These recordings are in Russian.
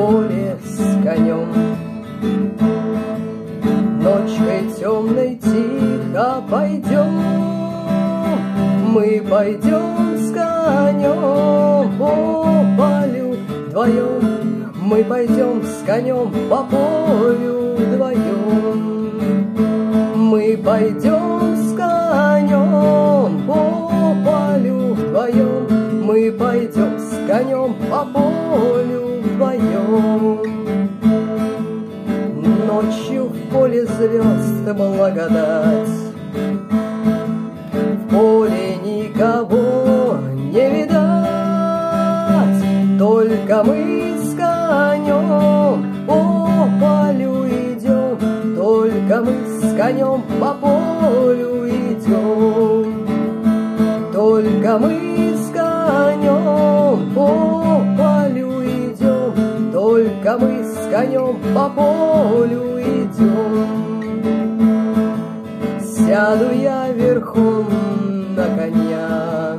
поле с конем. Ночкой темной тихо пойдем, мы пойдем с конем по полю вдвоем, мы пойдем с конем по полю вдвоем, мы пойдем с конем по полю вдвоем, мы пойдем с конем по полю вдвоем. Ночью в поле звезд благодать, в поле никого не видать, только мы с конем по полю идем, только мы с конем по полю идем, только мы с конем по полю идем, только мы с конем по полю идем. Сяду я верхом на коня,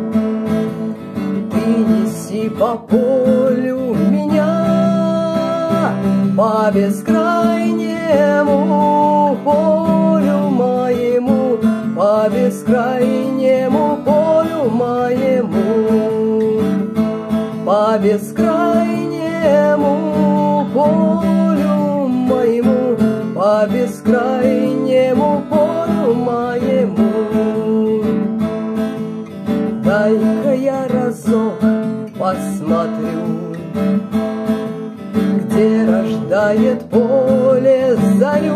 ты неси по полю меня, по бескрайнему полю моему, по бескрайнему полю моему, по бескрайнему полю моему, по бескрайнему полю моему. Дай-ка я разок посмотрю, где рождает поле зарю.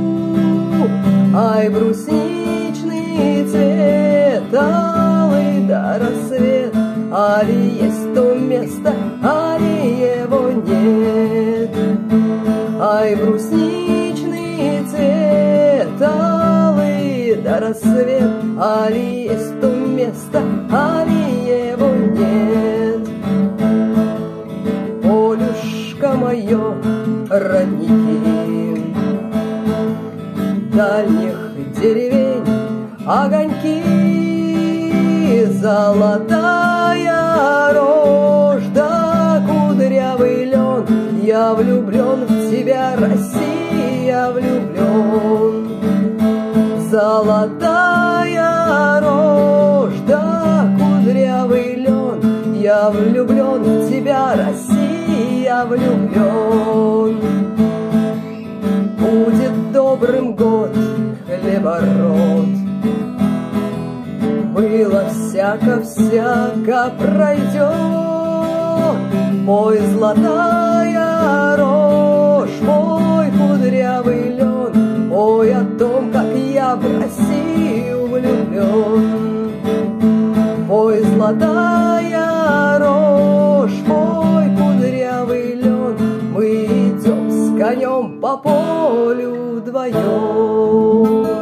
Ай, брусничный цвет, алый да рассвет, али есть то место, али его нет. Ай, брусничный цвет, алый да рассвет, али есть то место, али его нет. Полюшка мое, родники, дальних деревень огоньки, золотая рожь да кудрявый лен. Я влюблен в тебя, Россия, влюблен. Золотая рожь да кудрявый лен. Я влюблен в тебя, Россия, влюблен. Будет добрым год, хлебород. Было всяко-всяко пройдет. Мой золотая рожь, мой кудрявый лен, ой о том, как я в Россию влюблен. Мой золотая рожь, мой кудрявый лен, мы идем с конем по полю вдвоем.